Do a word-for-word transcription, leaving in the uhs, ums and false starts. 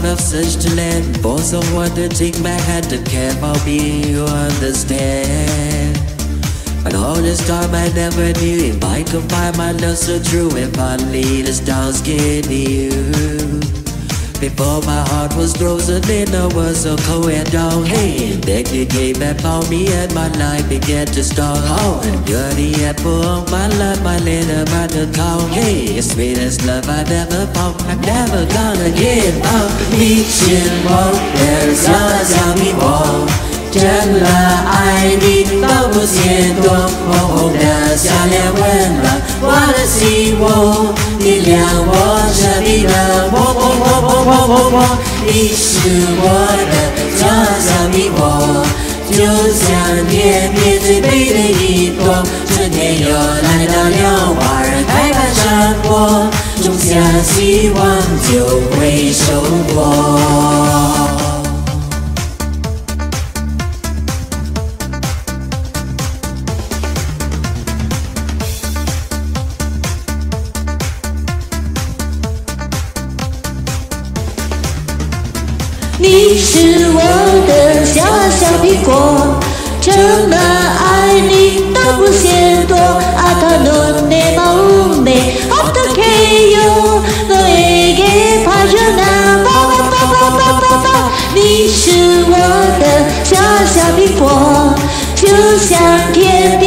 lot of such talent for someone to take back and to care for me. You understand? But all this time I never knew if I could find my love so true. If only the stars get you. Before my heart was frozen and I was so cold and down. Hey, then you came and found me and my life began to start. Oh, you're the apple of my life, my little buttercup. Hey, the sweetest love I've ever found. I'm never gonna give up. 你是我的小小苹果，真的爱你都不嫌多。红红的笑脸温暖我的心窝，点亮我生命的火火火火火火火。你是我的小小苹果，就像天边最美的一朵。春天又来到了，花儿开满山坡，种下希望就会收获。 你是我的小小苹果，真的愛你都不嫌多。あたのねもめほっとけよ너에게 파주나爸爸爸爸爸爸。你是我的小小苹果，就像天边